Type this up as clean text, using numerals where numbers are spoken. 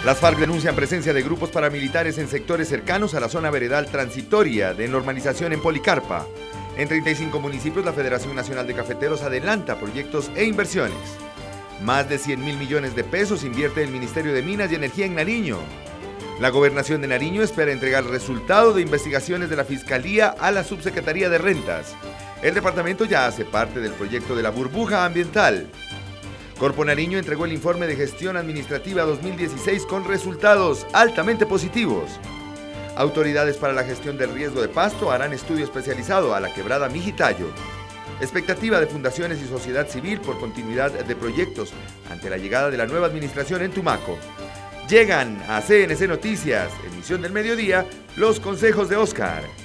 Las FARC denuncian presencia de grupos paramilitares en sectores cercanos a la zona veredal transitoria de normalización en Policarpa. En 35 municipios, la Federación Nacional de Cafeteros adelanta proyectos e inversiones. Más de 100.000 millones de pesos invierte el Ministerio de Minas y Energía en Nariño. La Gobernación de Nariño espera entregar resultado de investigaciones de la Fiscalía a la Subsecretaría de Rentas. El departamento ya hace parte del proyecto de la burbuja ambiental. Corpo Nariño entregó el informe de gestión administrativa 2016 con resultados altamente positivos. Autoridades para la gestión del riesgo de pasto harán estudio especializado a la quebrada Mijitayo. Expectativa de fundaciones y sociedad civil por continuidad de proyectos ante la llegada de la nueva administración en Tumaco. Llegan a CNC Noticias, emisión del mediodía, los consejos de Oscar.